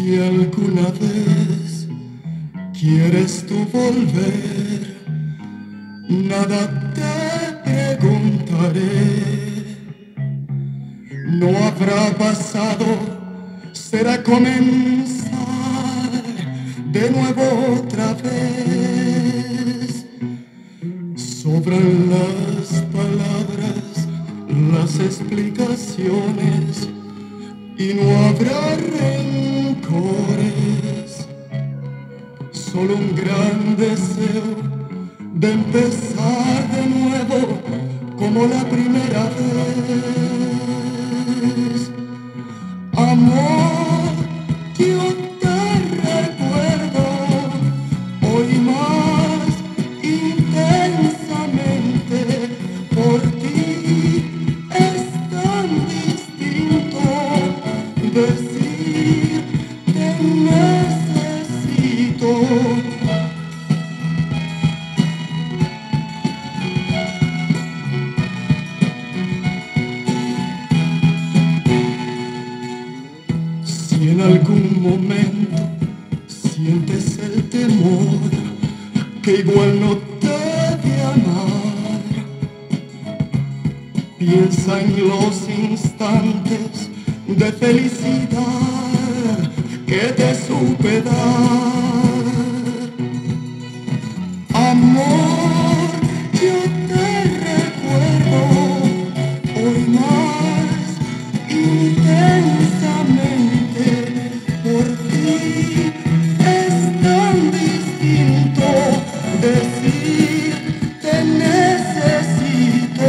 Si alguna vez quieres tú volver, nada te preguntaré. No habrá pasado, será comenzar de nuevo otra vez. Sobran las palabras, las explicaciones, y no habrá rencores, solo un gran deseo de empezar de nuevo como la primera vez. Amor, yo te recuerdo hoy más intensamente. Por ti es tan distinto decir te necesito. Si en algún momento sientes el temor que igual no te de amar, piensa en los instantes de felicidad que te supe dar. Amor, yo te recuerdo hoy más intensamente. Por ti es tan distinto decir te necesito.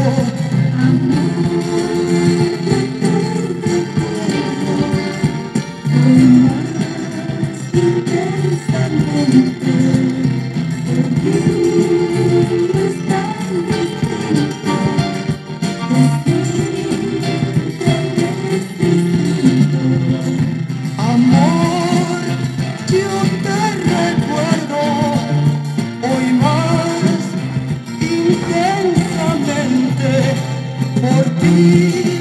Amor, yo te recuerdo hoy más intensamente. Por ti